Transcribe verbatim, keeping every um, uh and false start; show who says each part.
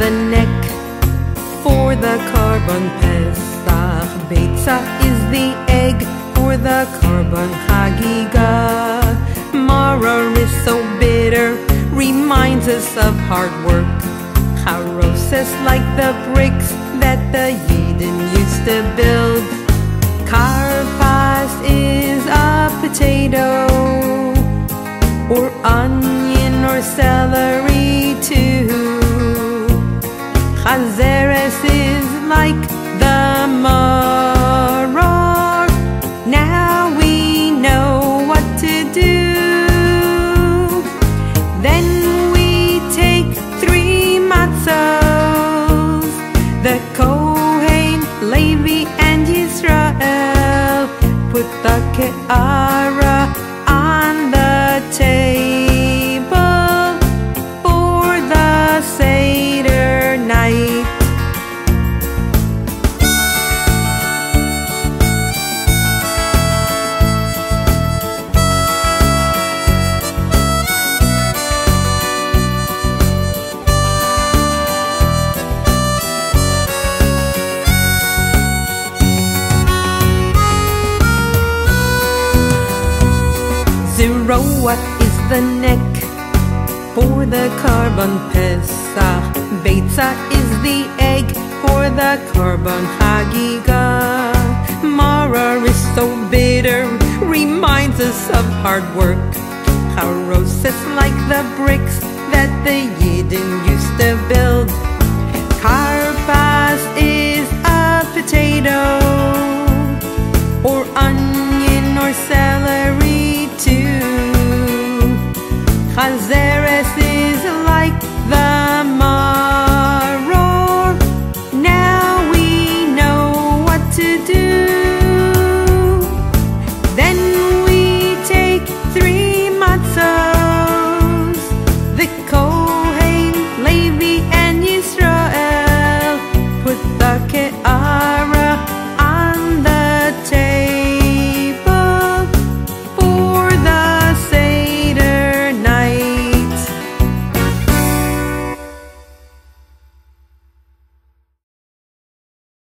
Speaker 1: the neck for the Korban Pesach. Beitza is the egg for the Korban Hagigah. Maror is so bitter, reminds us of hard work. Charoses like the bricks that the Yidden used to build. Karpas is a potato, or onion or celery too. Chazeres is like the maror. Now we know what to do. Then we take three matzos, the Kohen, Levi, and Yisrael, put the ke'ara on the table for the Seder night. Zeroah is the neck for the Korban Pesach. Beitza is the egg for the Korban Hagigah. Maror is so bitter, reminds us of hard work. Charoses like the bricks that the Yidden used to build. Kar